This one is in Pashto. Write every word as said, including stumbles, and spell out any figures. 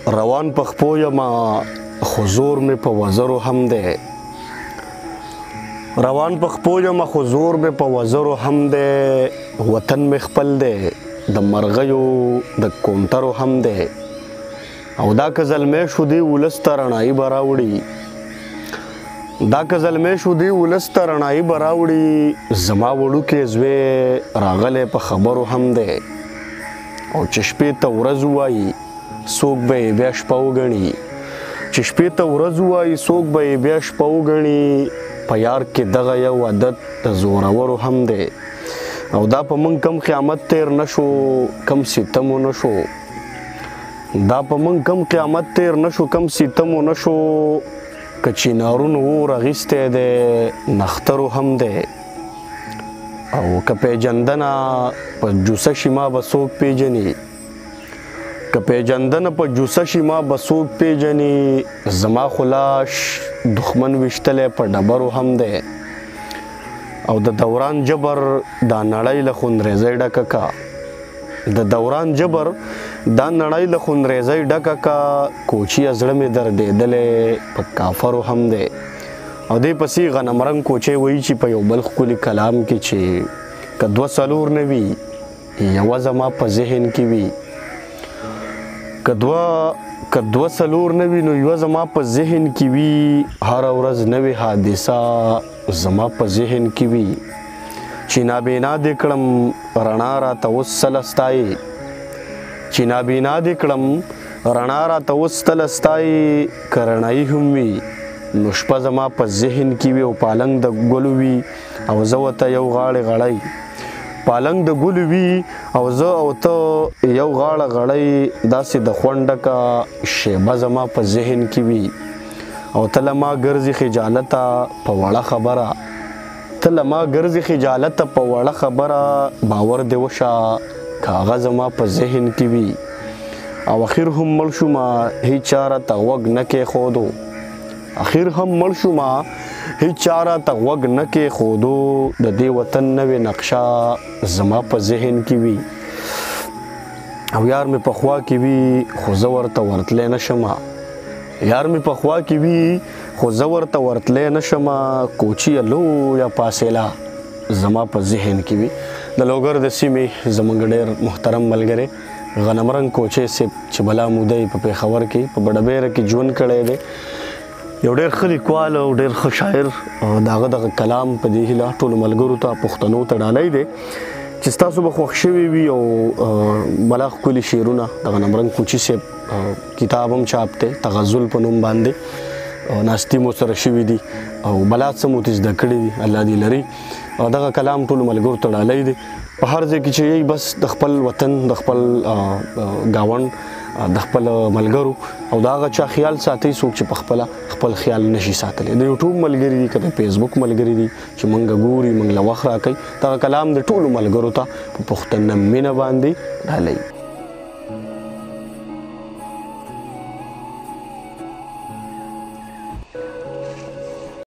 روان پخپو یما حضور می په وزرو هم دی روان پخپو یما حضور می په وزرو هم دی وطن می خپل دی د مرغیو د کونټرو هم دی او دا که زلمی شو دی ولس ته رڼایي به راوړي دا که زلمی شو دی ولس ته رڼایي به راوړي زما وړوکی زوی راغلی په خبرو هم دی او چې شپې ته ورځ ووایي څوک به یې بیا شپه وګڼي چې شپې ته ورځ ووایي څوک به یې بیا شپه وګڼي په یار کې دغه یو عادت د زورورو هم دی او دا په موږ کم قیامت تیر نشو کم ستمو نشو دا په موږ کم قیامت تیر نشو کم ستمو نشو که چینارونو اور اخیستی دی نخترو هم دی او که پیجندنه په جوسه شي ما به څوک پیژني که پیجندنه په جوسه شي ما به څوک پیژني زما خو لاش دښمن ویشتلی په ډبرو هم دی او د دوران جبر دا نړۍ له خونریزۍ ډکه کا د دوران جبر دا نړۍ له خونریزۍ ډکه کا کوچیه زړه مې دردېدلی په کافرو هم دی او دې پسې غنمرنګ کوچی وایي چې په یو بل ښکلي کلام کې چې که دوه څلور نه وي یوه زما په ذهن کې وي که دوه که دوه څلور نه وي نو یوه زما په ذهن کې وي هره ورځ نوې حادثه زما په ذهن کې وي چې نابینا دې کړم رڼا راته اوس سله ستایي چې نابینا دې کړم رڼا راته اوس تله ستایي که رڼایي هم وي نو شپه زما په ذهن کې وي او پالنګ د ګلو وي او زه ورته یو غاړې غړی پالنګ د ګلو وي او زه او ته یو غاړه غړی داسې د خونډه کا شیبه زما په ذهن کې وي او ته له ما ګرځي خجالته په وړه خبره ته له ما ګرځي خجالته په وړه خبره باور دې وشه کاغه زما په ذهن کې وي او اخر هم مړ شومه هیڅ چا راته غوږ نه کېښودو اخر هم مړ شومه هیڅ چا راته غوږ نه کېښودو د دې وطن نوې نقشه زما په ذهن کې وي او یار مې په خوا کې وي خو زه ورته ورتلی نه شمه یار مې په خوا کې وي خو زه ورته ورتلی نه شمه کوچیه لویه فاصله زما په ذهن کې وي د لوګر د سیمې زموږ ډېر محترم ملګری غنمرنګ کوچی صاحب چې بلا موده یې په پېښور کې په بډبیره کې ژوند کړی دی یو ډېر ښه لیکوال او ډېر ښه شاعر د هغه دغه کلام په دې هیله ټولو ملګرو ته پښتنو ته ډالی دی چې ستاسو به خوښ شوي وي او بلا ښکلي شعرونه د غنمرنګ کوچي صاحب کتاب هم چاپ دی تغزل په نوم باندې ناستي مو سره شوي دي او بلا څه مو ترې زده کړي دي الله دې لري او دغه کلام ټولو ملګرو ته ډالی دی په هر ځای کې چې یی بس د خپل وطن د خپل ګاونډ د خپل ملګرو او د هغه چا خیال ساتي څوک چې په خپله خپل خیال نشي ساتلی د یوټیوب ملګري دي که د فیسبوک ملګري دي چې موږ ګوري موږ له وخت راکوي دغه کلام د ټولو ملګرو ته په پښتنه مینه باندې ډالوي